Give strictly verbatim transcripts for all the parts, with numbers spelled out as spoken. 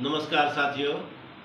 नमस्कार साथियों,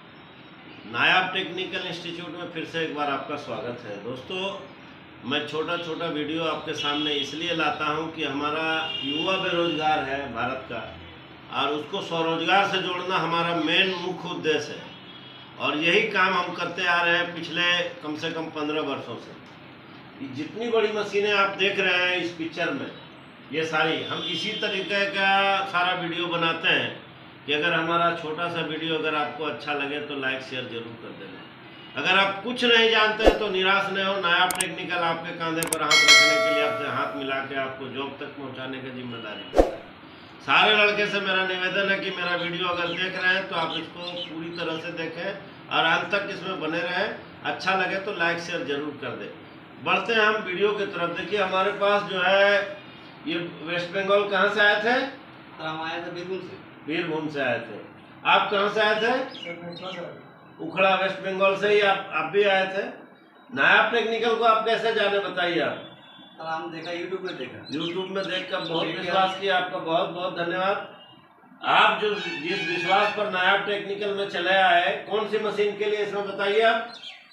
नायाब technical institute में फिर से एक बार आपका स्वागत है। दोस्तों, मैं छोटा छोटा वीडियो आपके सामने इसलिए लाता हूं कि हमारा युवा बेरोजगार है भारत का, और उसको स्वरोजगार से जोड़ना हमारा मेन मुख्य उद्देश्य है। और यही काम हम करते आ रहे हैं पिछले कम से कम पंद्रह वर्षों से। जितनी बड़ी मशीनें आप देख रहे हैं इस पिक्चर में, ये सारी हम इसी तरीके का सारा वीडियो बनाते हैं कि अगर हमारा छोटा सा वीडियो अगर आपको अच्छा लगे तो लाइक शेयर जरूर कर देना। अगर आप कुछ नहीं जानते हैं तो निराश नहीं हो, नायाब टेक्निकल आपके कंधे पर हाथ रखने के लिए, आपसे हाथ मिला के आपको जॉब तक पहुंचाने की जिम्मेदारी है। सारे लड़के से मेरा निवेदन है कि मेरा वीडियो अगर देख रहे हैं तो आप इसको पूरी तरह से देखें और अंत तक इसमें बने रहें। अच्छा लगे तो लाइक शेयर जरूर कर दें। बढ़ते हैं हम वीडियो की तरफ। देखिए, हमारे पास जो है ये वेस्ट बंगाल कहाँ से आए थे? हम आए थे बीरभूम से। बीरभूम से आए थे। आप कहाँ से आए थे? उखड़ा, वेस्ट बंगाल से ही आप आप भी आए थे। नायाब टेक्निकल को आप कैसे जाने, बताइए आप। हम देखा यूट्यूब में देखा यूट्यूब में देखकर बहुत विश्वास किया, आपका बहुत बहुत धन्यवाद। आप जो जिस विश्वास पर नायाब टेक्निकल में चले आए, कौन सी मशीन के लिए इसमें बताइए आप।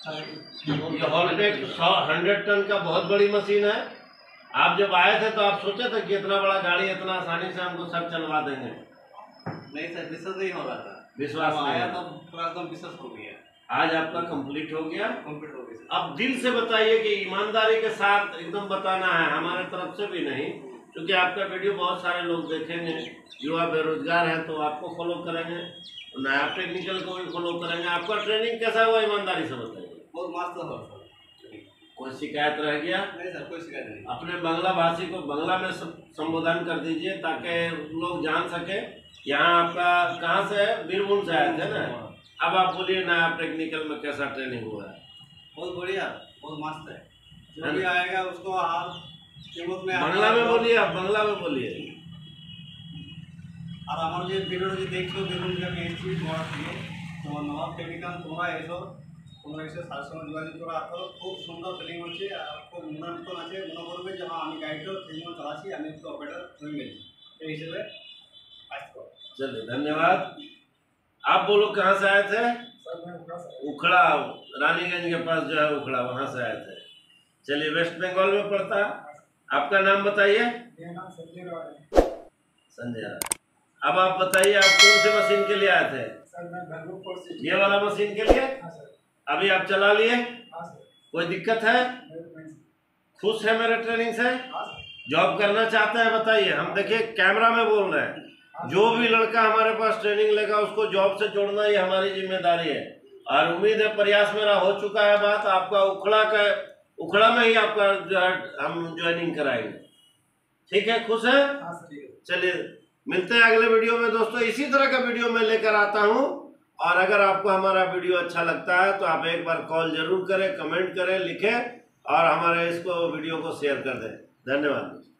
ये हॉलटेक सौ हंड्रेड टन का बहुत बड़ी मशीन है। आप जब आए थे तो आप सोचे थे कि इतना बड़ा गाड़ी इतना आसानी से हमको सब चलवा देंगे? नहीं सर, विश्वास नहीं हो रहा था। विश्वास आया तो पूरा एकदम विश्वास हो गया। आज आपका कंप्लीट हो गया। कंप्लीट हो गया। अब दिल से बताइए कि ईमानदारी के साथ एकदम बताना है, हमारे तरफ से भी नहीं, क्योंकि आपका वीडियो बहुत सारे लोग देखेंगे। युवा बेरोजगार है तो आपको फॉलो करेंगे, नायाब टेक्निकल को भी फॉलो करेंगे। आपका ट्रेनिंग कैसा हुआ, ईमानदारी से बताइए। बहुत मस्त हो सर। कोई शिकायत रह गया? नहीं सर, कोई शिकायत नहीं। अपने बांग्ला भाषी को बांग्ला में संबोधन कर दीजिए ताकि लोग जान सके। यहाँ आपका कहाँ से है? बीरभूम से आए थे ना। अब आप बोलिए नायाब टेक्निकल में कैसा ट्रेनिंग हुआ है? बहुत बढ़िया, बहुत मस्त है। जो भी आएगा उसको आप में बांग्ला में बोलिए, आप बांग्ला में बोलिए। আর আমার যে ভিডিওটা যে দেখছো দেখুন যে আমি এসেছি তোমার থেকে তোমার নায়াব টেকনিক্যাল, তোমরা এসো, তোমরা এসে স্যারের সঙ্গে যোগাযোগ করে আসো। খুব সুন্দর ট্রেনিং হচ্ছে আর খুব মনোরঞ্জন আছে। মনে করবে যে হ্যাঁ আমি গাড়িটাও ট্রেনিং চালাচ্ছি, আমি একটু অপারেটর হয়ে গেছি, এই হিসেবে কাজ করো। चलिए, धन्यवाद। आप बोलो कहाँ से आए थे? उखड़ा, रानीगंज के पास जो है उखड़ा, वहाँ से आए थे। चलिए, वेस्ट बंगाल में पड़ता है। आपका नाम बताइए। संजय राय। अब आप बताइए, आप कौन से मशीन के लिए आए थे? ये वाला मशीन के लिए। अभी आप चला लिए? कोई दिक्कत है? खुश है मेरे ट्रेनिंग से? जॉब करना चाहते हैं? बताइए। हम देखिए कैमरा में बोल रहे हैं, जो भी लड़का हमारे पास ट्रेनिंग लेगा उसको जॉब से जोड़ना ये हमारी जिम्मेदारी है। और उम्मीद है प्रयास मेरा हो चुका है। बात आपका उखड़ा का, उखड़ा में ही आपका जो है हम ज्वाइनिंग कराएंगे। ठीक है? खुश है? चलिए, मिलते हैं अगले वीडियो में। दोस्तों, इसी तरह का वीडियो मैं लेकर आता हूं। और अगर आपको हमारा वीडियो अच्छा लगता है तो आप एक बार कॉल जरूर करें, कमेंट करें, लिखें और हमारे इसको वीडियो को शेयर कर दें। धन्यवाद।